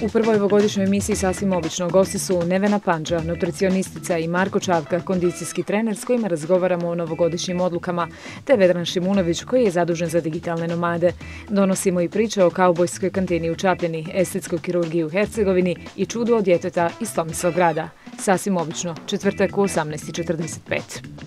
U prvoj ovogodišnjoj emisiji Sasvim obično gosti su Nevena Pandža, nutricionistica, i Marko Čavka, kondicijski trener s kojima razgovaramo o novogodišnjim odlukama, te Vedran Šimunović koji je zadužen za digitalne nomade. Donosimo i priče o kaubojskoj kantini u Čapljini, estetskoj kirurgiji u Hercegovini i čudu od djeteta iz Tomislavgrada. Sasvim obično, četvrtak u 18:45.